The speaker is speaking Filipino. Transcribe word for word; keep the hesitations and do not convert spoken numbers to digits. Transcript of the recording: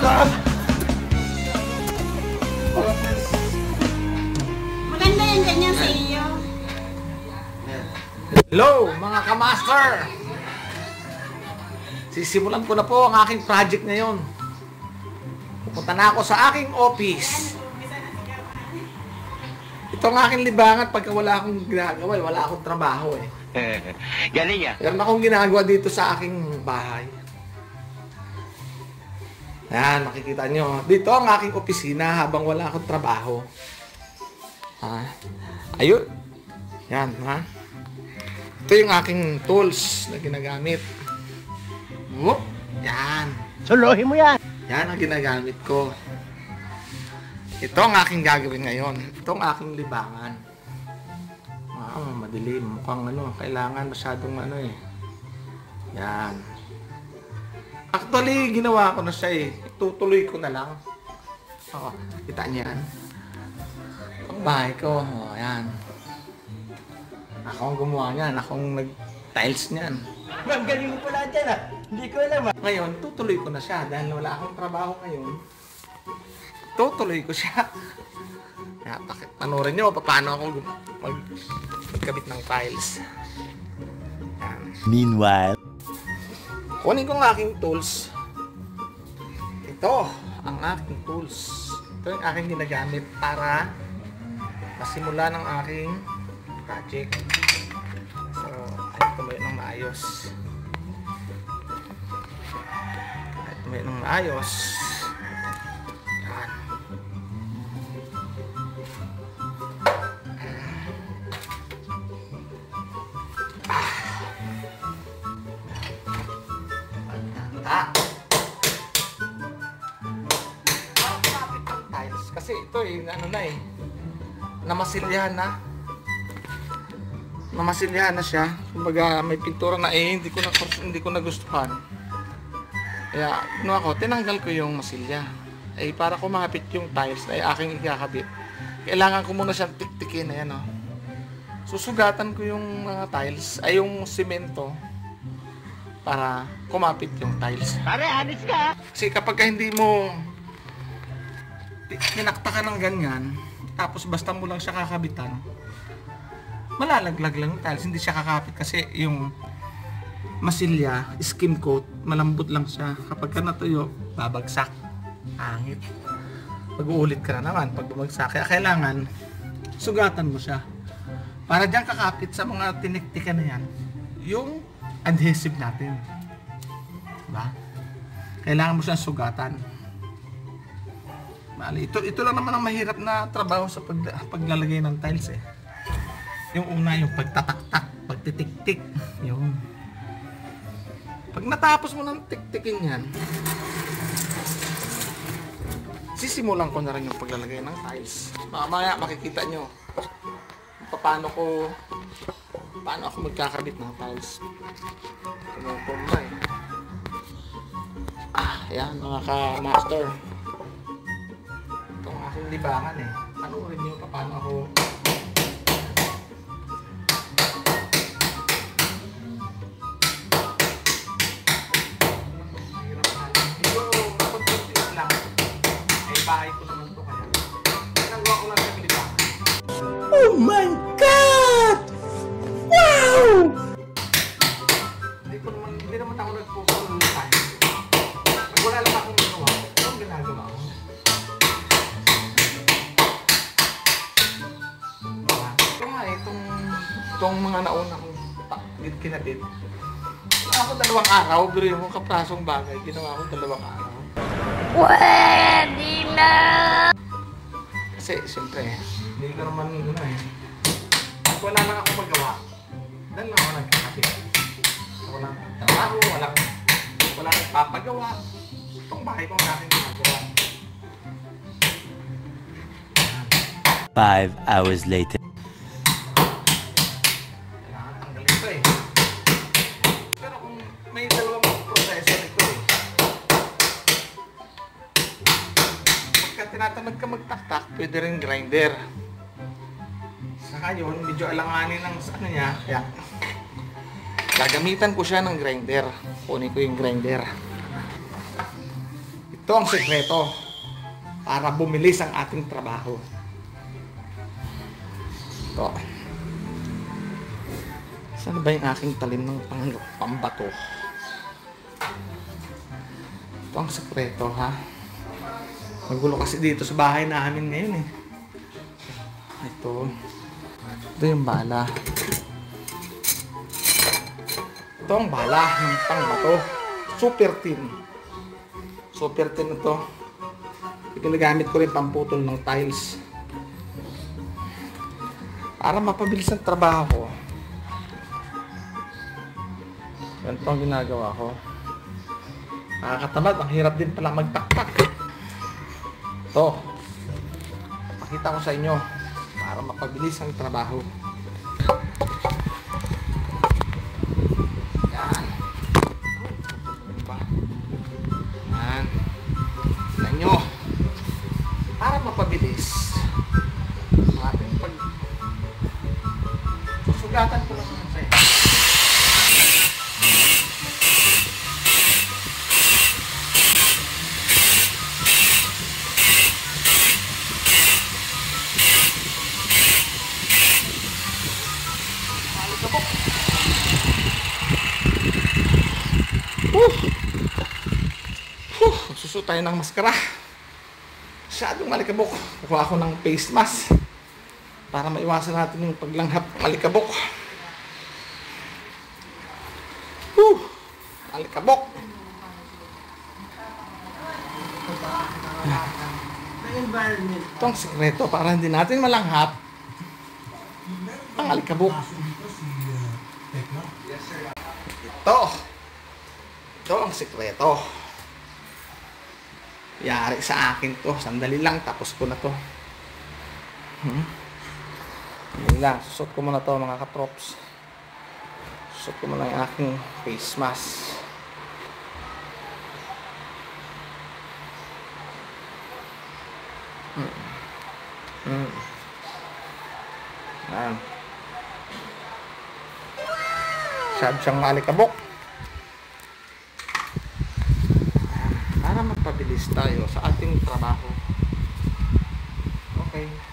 God! Maganda yung ganyan sa iyo. Hello, mga kamaster! Sisimulan ko na po ang aking project ngayon. Pupunta na ako sa aking office. Ito ang aking libangan pagka wala akong ginagawa, wala akong trabaho eh. Galing ah. Meron akong ginagawa dito sa aking bahay. Yan, makikita nyo. Dito ang aking opisina habang wala akong trabaho. Ha? Ayun. Yan, ha? Ito yung aking tools na ginagamit. Whoop! Yan. Suluhin mo yan. Yan ang ginagamit ko. Ito ang aking gagawin ngayon. Ito ang aking libangan. Ah, madilim. Mukhang ano, kailangan masyadong ano eh. Yan. Actually, ginawa ko na siya eh. Tutuloy ko na lang. Oo, kita niyo yan. Ang bahay ko. Oh, yan. Ako ang gumawa niyan. Ako ang nag-tiles niyan. Ang galing mo pala dyan ah. Hindi ko alam ah. Ngayon, tutuloy ko na siya. Dahil wala akong trabaho ngayon. Tutuloy ko siya. Kaya, panoorin nyo paano ako mag magkabit ng tiles. Yan. Meanwhile, Kunin ko ang aking tools. Ito ang aking tools. Ito yung aking ginagamit para masimula ng aking project. So, ay tumayo ng maayos. Ay tumayo ng maayos. Yan. Ah. Tiles. Kasi ito eh, ano na eh, namasilyahan na. Namasilyahan na siya. Kumbaga may pintura na eh, hindi ko na, hindi ko nagustuhan. Kaya, ano ako, tinanggal ko yung masilya. Eh, para kumapit yung tiles ay aking ikakabit. Kailangan ko muna siyang tiktikin na yan, oh. Susugatan ko yung mga tiles, ay yung simento, para kumapit yung tiles. pare, anis ka. Kasi kapag hindi mo tinakta ka ng ganyan, tapos basta mo lang siya kakabitan, malalaglag lang yung tiles, hindi siya kakapit kasi yung masilya, skim coat, malambot lang siya. Kapag ka natuyo, babagsak. Angit. Pag-uulit ka na naman pag bumagsak. Kaya kailangan sugatan mo siya. Para diyan kakapit sa mga tiniktikan na yan, yung adhesive natin. Diba? Kailangan mo siyang sugatan. Bali, ito, ito lang naman ang mahirap na trabaho sa pag, paglalagay ng tiles eh. Yung una, yung pagtataktak, pagtitiktik. Yung pag natapos mo ng tiktikin yan, sisimulan ko na rin yung paglalagay ng tiles. Mamaya makikita nyo paano ko paano ako magkakabit ng tiles. Tumutong eh. Ah, yan mga ka-master. Itong aking libangan eh. Panoorin nyo paano ako bahay ko naman to kaya. Nagawa ko lang sa libangan. Oh my God! Wow! Hindi ko naman, hindi naman ako nagpupulitan. Pag wala lang akong ginawa, ito ang ginagawa ko. Ito nga eh, itong, itong mga nauna kong kinabit. Ginawa ko dalawang araw, pero yung kaprasong bagay, ginawa ko dalawang araw. Pwede na! Kasi, siyempre, hindi ko naman ano eh. Wala lang ako magawa. Dahil lang ako nagkakapit. Wala akong trabaho, wala wala akong papagawa. Itong bahay kong natin ginagawa. Five hours later. Kailangan tanggalin ito eh. Pero kung may dalawang proseso nito eh. Pagka tinatamad ka magtaktak, pwede rin grinder. Saka yun, medyo alanganin ng ano niya, kaya gagamitan ko siya ng grinder. Kunin ko yung grinder. Ito Ito ang sekreto para bumilis ang ating trabaho. Ito. Saan ba yung aking talim ng pang pambato? Ito ang sekreto, ha? Magulo kasi dito sa bahay namin ngayon eh. Ito. Ito yung bala. Ito ang bala ng pangbato. Super tin. Super tin ito. Ginagamit ko rin pamputol ng tiles. Para mapabilis ang trabaho. Ganito ang ginagawa ko. Nakakatamad. Ang hirap din pala magtaktak. Ito. Pakita ko sa inyo. Para mapabilis ang trabaho. Yan. Yan. Tignan nyo. Para mapabilis. Ating pag... Susugatan ko lang naman sa'yo. Uh. Uh. Susuot tayo ng maskara. Masyadong malikabok. Kuha ako ng face mask para maiwasan natin yung paglanghap ng malikabok. Uh. Malikabok. Ito ang sekreto para hindi natin malanghap ang malikabok. Ito. Ito ang sekreto. Yari sa akin to. Sandali lang. Tapos ko na to. Hmm? Sandali lang. Susot ko muna to mga katrops. Susot ko muna yung aking face mask. Hmm. Hmm. Yan. Masyad siyang malikabok. Para magpabilis tayo sa ating trabaho. Okay.